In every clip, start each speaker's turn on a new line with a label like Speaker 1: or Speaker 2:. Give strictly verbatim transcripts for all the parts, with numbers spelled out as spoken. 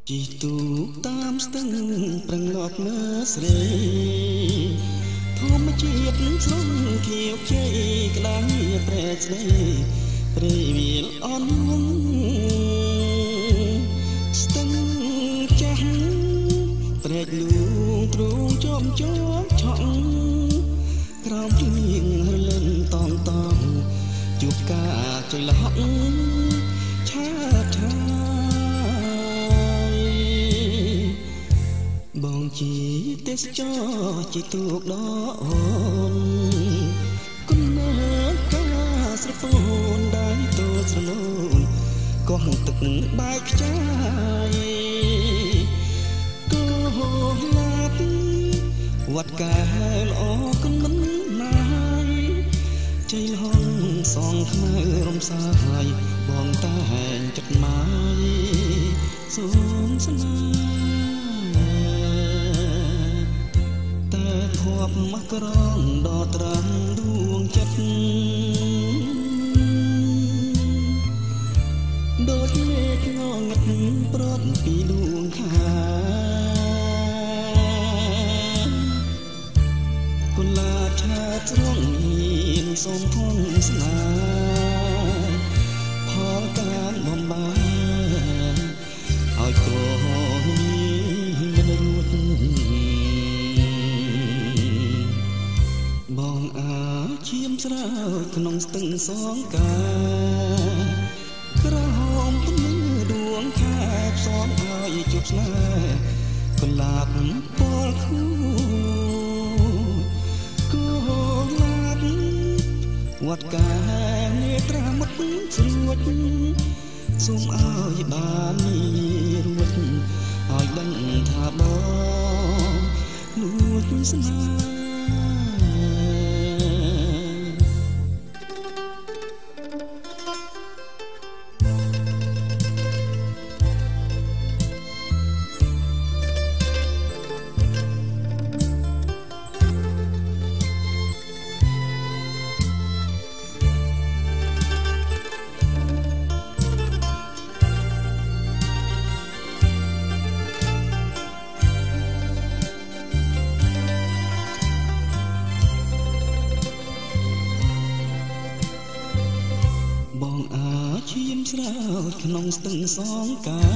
Speaker 1: ជីទូតាមស្ទឹងប្រងប់មើស្រីធម្មជាតិស្រស់ខៀវខ្ចីក្តាំងប្រែស្រីព្រៃវាលអន់វងស្ទឹងចាស់ប្រែកលូងទ្រូងជាប់ជាប់ឆក់ក្រោមភ្លៀងរលឹងតងតងជួបការចលហក់ឆាតឆាបងជីទេសចរជីទូកដអូនគុណមើលកាស្រពូនដៃតូចស្រលូនកោះទឹកបែកខ្ចាយកោឡាប់វត្តកែល្អគុណមិនណាយជ័យលហងសងខ្មៅរំសាយបងតែងចិត្តម៉ាយសូមស្នេហ៍ធប់មកក្រងដត្រាំដួងចិត្តដូចមេឃងងឹតប្រត់ពីដួងខាគុណឡាឆាត្រង់មានសូមធំស្នាផលការបំបាឲ្យក្រមិនរួចបងអាឈាមស្រើក្នុងស្ទឹងសងកាក្រហមពន្លឺដួងខែផ្សំឲ្យជួបស្នេហ៍កុលាបពលខូកុលាបវត្តកានេត្រាមុតស្រួចសូមឲ្យបានមានរួចឲ្យដឹងថាបងលួចស្នេហ៍បងអាឈាមស្រើក្នុងស្ទឹងសងកា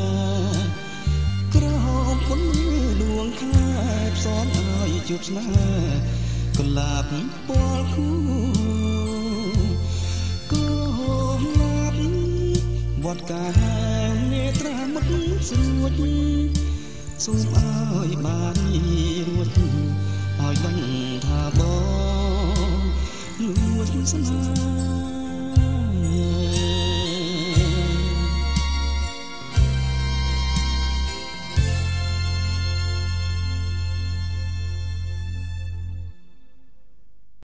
Speaker 1: ក្រហមពន្លឺដួងខែផ្សំឲ្យជួបស្នេហ៍កុលាបពលខូកុលាបវត្តកានេត្រាមុតស្រួចសូមឲ្យបានរួចឲ្យដឹងថាបងលួចស្នេហ៍